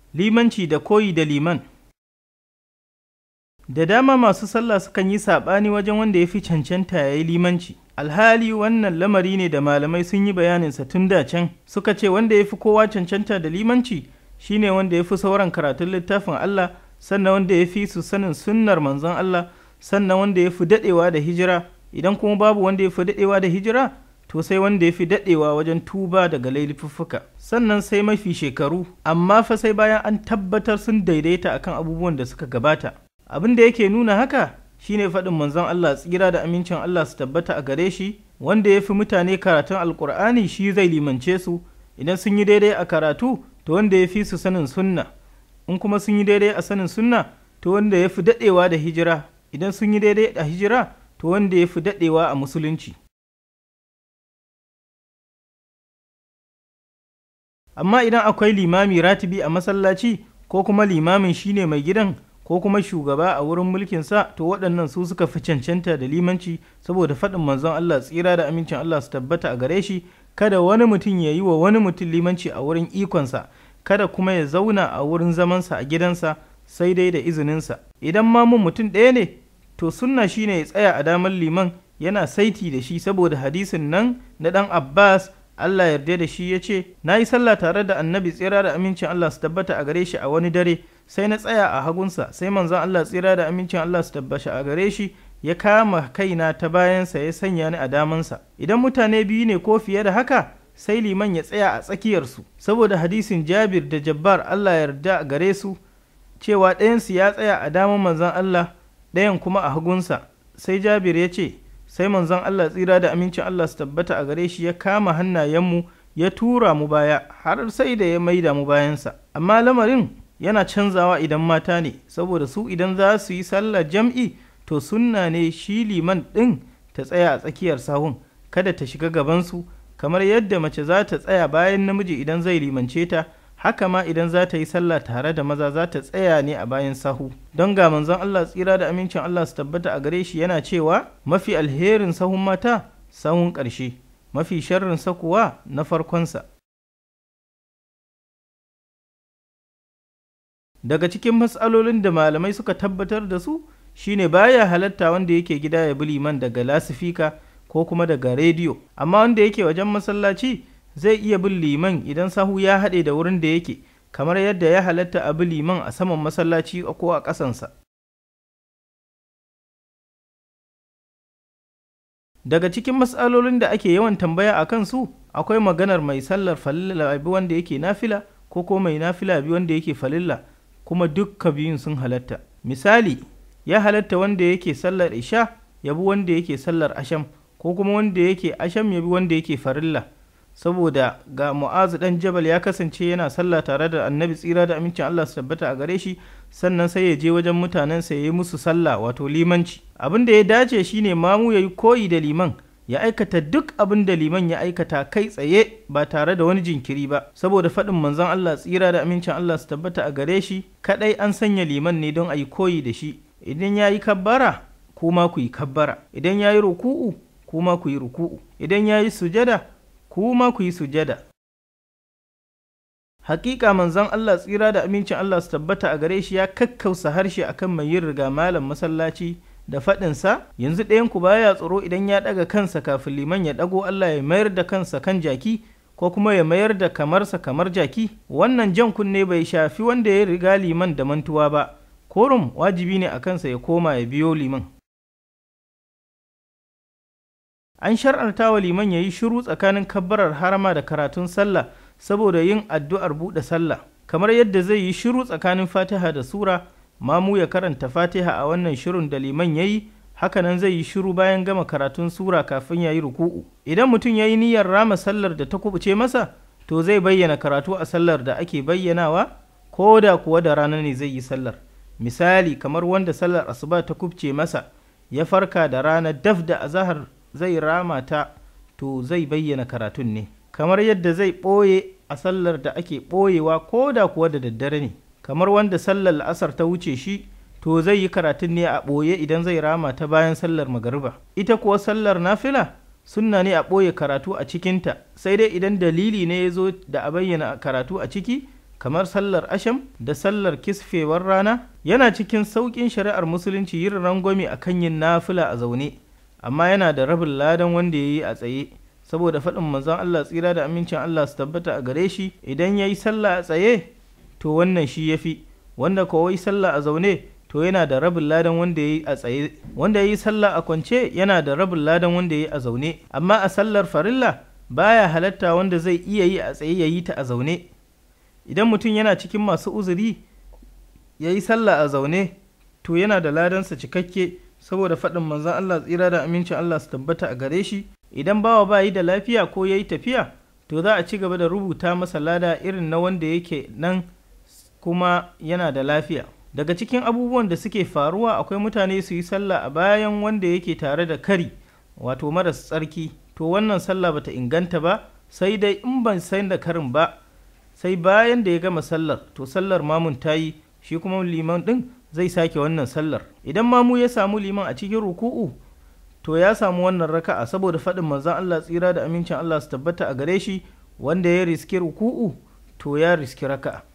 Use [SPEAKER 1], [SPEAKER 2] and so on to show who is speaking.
[SPEAKER 1] Limanci da koyi da liman. Da dama masu sallah sukan yi saɓani wajen wanda ya fi cancanta ya yi limanci. Alhali wannan lamari ne da malamai sun yi bayaninsa tun da can. Suka ce wanda ya fi kowa cancanta da limanci shine wanda ya fi sauran karatun littafin Allah, sannan wanda ya fi su sanin sunnar manzon Allah, sannan wanda ya fi daɗewa da hijira. Idan kuma babu wanda ya fi daɗewa da hijira, to sai wanda ya fi daɗewa wajen tuba daga laifuffuka, sannan sai mafi shekaru, amma fa sai bayan an tabbatar sun daidaita akan abubuwan da suka gabata. Abin da yake nuna haka shine faɗin manzon Allah tsira da amincin Allah su tabbata a gare shi, wanda ya fi mutane karatun alkur'ani shi zai limance su. Idan sun yi daidai a karatu, to wanda ya fi su sanin sunna. In kuma sun yi daidai a sanin sunna, to wanda ya fi daɗewa da hijira. Idan sun yi daidai a hijira, to wanda ya fi daɗewa a musulunci. Amma idan akwai limami ratibi a masallaci, ko kuma limamin shine mai gidan, ko kuma shugaba a wurin mulkinsa, to waɗannan su suka fi cancanta da limanci, saboda faɗin manzon Allah tsira da amincin Allah su tabbata a gare shi, kada wani mutum ya yi wa wani mutum limanci a wurin ikonsa, kada kuma ya zauna a wurin zamansa a gidansa sai dai da izininsa. Idan mamun mutum ɗaya ne, to sunna shine ya tsaya a damar liman yana saiti da shi, saboda hadisin nan na ɗan Abbas Allah yarda da shi ya ce, na yi sallah tare da annabi tsira da amincin Allah su tabbata a gare shi a wani dare, sai na tsaya a hagunsa, sai manzon Allah tsira da amincin Allah su tabbata a gare shi ya kama kaina ta bayansa ya sanya ni a damansa. Idan mutane biyu ne ko fiye da haka, sai liman ya tsaya a tsakiyarsu, saboda hadisin Jabir da Jabbar Allah yarda a gare su, cewa ɗayansu ya tsaya a daman manzon Allah, ɗayan kuma a hagunsa. Sai Jabir ya ce, sai manzon Allah tsira da amincin Allah su tabbata a gare shi ya kama hannayenmu ya tura mu baya har sai da ya maida mu bayansa. Amma lamarin yana canzawa idan mata ne, saboda su idan za su yi sallar jam'i, to sunna ne shi liman ɗin ta tsaya a tsakiyar sahun, kada ta shiga gabansu, kamar yadda mace za ta tsaya bayan namiji idan zai limance ta, haka ma idan za ta yi sallah tare da maza za ta tsaya ne a bayan sahu. Don ga manzon Allah tsira da amincin Allah su tabbata a gare shi yana cewa, mafi alherin sahun mata sahun ƙarshe, mafi sharrin sa kuwa na farkonsa. Daga cikin matsalolin da malamai suka tabbatar da su shine baya halatta wanda yake gida ya bi liman daga lasifika ko kuma daga rediyo, amma wanda yake wajen masallaci zai iya bin liman idan sahu ya haɗe da wurin da yake, kamar yadda ya halatta a bi liman a saman masallaci ko a ƙasansa. Daga cikin matsalolin da ake yawan tambaya a kansu, akwai maganar mai sallar falilla bi wanda yake nafila, ko mai nafila bi wanda yake falilla, kuma dukka biyun sun halatta. Misali, ya halatta wanda yake sallar isha ya bi wanda yake sallar asham, ko kuma wanda yake asham ya bi wanda yake farilla. Saboda ga Mu'azu ɗan Jabal ya kasance yana sallah tare da annabi tsira da amincin Allah su tabbata a gare shi, sannan sai ya je wajen mutanensa ya yi musu sallah, wato limanci. Abin da ya dace shine mamu ya yi koyi da liman, ya aikata duk abin da liman ya aikata kai tsaye ba tare da wani jinkiri ba, saboda faɗin manzon Allah tsira da amincin Allah su tabbata a gare shi, kaɗai an sanya liman ne don a yi koyi da shi. Idan ya yi kabbara, kuma ku yi kabbara. Idan ya yi ruku'u, kuma ku yi ruku'u. Idan ya yi sujada, kuma ku yi sujada. Hakika manzon Allah tsira da amincin Allah su tabbata a gare shi ya kakkausa harshe akan mai yin riga malam masallaci da faɗinsa, yanzu ɗayanku baya tsoro idan ya ɗaga kansa kafin liman ya ɗago Allah ya mayar da kansa kan jaki, ko kuma ya mayar da kamarsa kamar jaki. Wannan jan kunne bai shafi wanda ya riga liman da mantuwa ba, korum wajibi ne a kansa ya koma ya biyo liman. An shar'anta wa liman ya yi shiru tsakanin kabbarar harama da karatun sallah saboda yin addu'ar buɗe sallah, kamar yadda zai yi shiru tsakanin fatiha da sura, mamu ya karanta fatiha a wannan shirun da liman ya yi, hakanan zai yi shiru bayan gama karatun sura kafin ya yi ruku'u. Idan mutum ya yi niyyar rama sallar da ta kubuce masa, to zai bayyana karatu a sallar da ake bayyanawa, ko da kuwa da rana ne zai yi sallar. Misali, kamar wanda sallar asuba ta kubce masa, ya farka da rana daf da azahar zai rama ta, to zai bayyana karatun ne, kamar yadda zai ɓoye a sallar da ake ɓoyewa ko da kuwa da daddare ne. Kamar wanda sallar la'asar ta wuce shi, to zai yi karatun ne a ɓoye idan zai rama ta bayan sallar magariba. Ita kuwa sallar nafila sunna ne a ɓoye karatu a cikinta, sai dai idan dalili ne ya zo da a bayyana karatu a ciki, kamar sallar asham da sallar kisfewar rana. Yana cikin sauƙin shari'ar musulunci yin rangwame a kan yin nafila a zaune, amma yana da rabin ladan wanda ya yi a tsaye, saboda faɗin manzon Allah tsira da amincin Allah su tabbata a gare shi, idan ya yi sallah a tsaye to wannan shi ya fi, wanda kawai sallah a zaune to yana da rabin ladan wanda ya yi a tsaye, wanda ya yi sallah a kwance yana da rabin ladan wanda ya yi a zaune. Amma a sallar farilla baya halatta wanda zai iya yi a tsaye ya yi ta a zaune. Idan mutum yana cikin masu uzuri ya yi sallah a zaune to yana da ladansa cikakke, saboda faɗin manzon Allah tsira da amincin Allah su tabbata a gare shi, idan bawa ba yi da lafiya ko ya yi tafiya to za a ci gaba da rubuta masa lada irin na wanda yake nan kuma yana da lafiya. Daga cikin abubuwan da suke faruwa akwai mutane su yi sallah a bayan wanda yake tare da kari, wato maras tsarki, to wannan sallah bata inganta ba, sai dai in ban san da karin ba, sai bayan da ya gama sallar to sallar mamun ta yi, shi kuma liman ɗin zai sake wannan sallar. Idan mamu ya samu liman a cikin ruku'u to ya samu wannan raka'a, saboda faɗin manzon Allah tsira da amincin Allah su tabbata a gare shi, wanda ya riski ruku'u to ya riski raka'a.